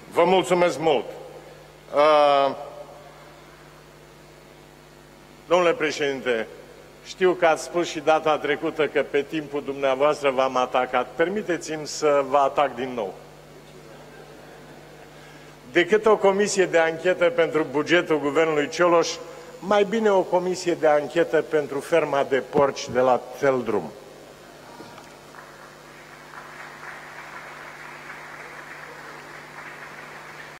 Vă mulțumesc mult. Domnule președinte, știu că ați spus și data trecută că pe timpul dumneavoastră v-am atacat. Permiteți-mi să vă atac din nou. Decât o comisie de anchetă pentru bugetul guvernului Cioloș, mai bine o comisie de anchetă pentru ferma de porci de la Teldrum.